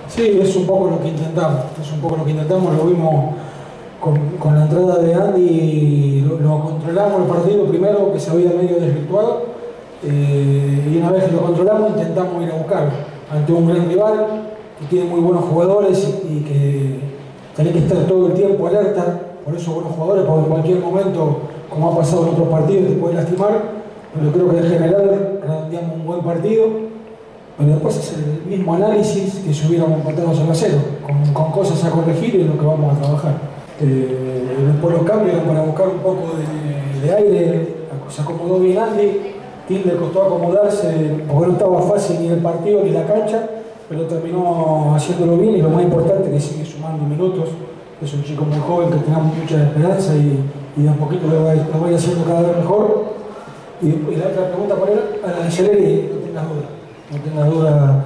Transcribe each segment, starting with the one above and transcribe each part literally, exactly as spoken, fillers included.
Sí, es un poco lo que intentamos, es un poco lo que intentamos, lo vimos con, con la entrada de Andy, lo, lo controlamos el partido primero, que se había medio desvirtuado, eh, y una vez que lo controlamos intentamos ir a buscarlo ante un gran rival que tiene muy buenos jugadores y, y que tenés que estar todo el tiempo alerta por esos buenos jugadores, porque en cualquier momento, como ha pasado en otros partidos, te puede lastimar, pero creo que en general redondeamos un buen partido. Pero después es el mismo análisis que si hubiéramos empatado cero a cero, con, con cosas a corregir y en lo que vamos a trabajar. Eh, después los cambios eran para buscar un poco de, de aire, se acomodó bien Andy, Tim le costó acomodarse porque no estaba fácil ni el partido ni la cancha, pero terminó haciéndolo bien y lo más importante que sigue sumando minutos. Es un chico muy joven que tenemos mucha esperanza y, y de a poquito lo va, lo va haciendo cada vez mejor. Y, y la otra pregunta para él, a la de Celeri, no tengas duda. No tengas duda,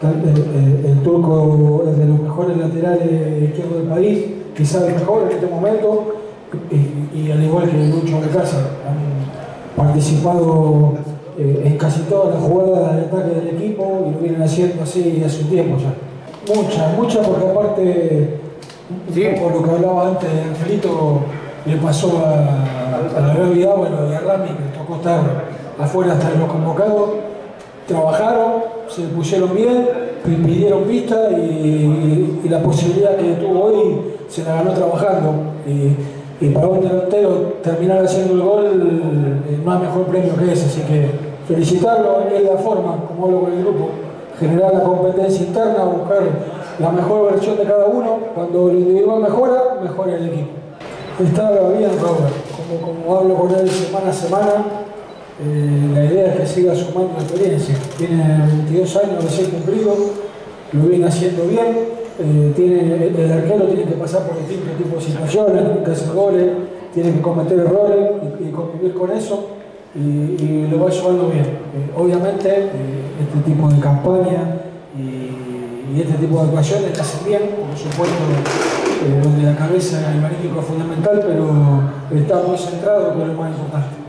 el, el turco es de los mejores laterales izquierdos del país, quizás el mejor en este momento, y, y al igual que Lucho de Casa, han participado eh, en casi todas las jugadas de ataque del equipo y lo vienen haciendo así hace un tiempo ya. Mucha, mucha, porque aparte, sí, por lo que hablaba antes, Angelito le pasó a, a la realidad, bueno, y a Rami, que le tocó estar afuera hasta los convocados. Trabajaron, se pusieron bien, pidieron pista y, y, y la posibilidad que tuvo hoy se la ganó trabajando. Y, y para un delantero terminar haciendo el gol eh, no hay mejor premio que ese, así que felicitarlo, es la forma, como hablo con el grupo, generar la competencia interna, buscar la mejor versión de cada uno. Cuando el individual mejora, mejora el equipo. Está bien Robert, como, como hablo con él semana a semana. Eh, la idea es que siga sumando experiencia. Tiene veintidós años recién cumplido, lo viene haciendo bien. Eh, tiene, el arquero tiene que pasar por distintos tipos de situaciones, tiene que hacer goles, tiene que cometer errores y, y convivir con eso, y, y lo va llevando bien. Eh, obviamente, eh, este tipo de campaña y, y este tipo de actuaciones le hacen bien, por supuesto, eh, donde la cabeza, el magnífico es fundamental, pero está muy centrado, que es lo más importante.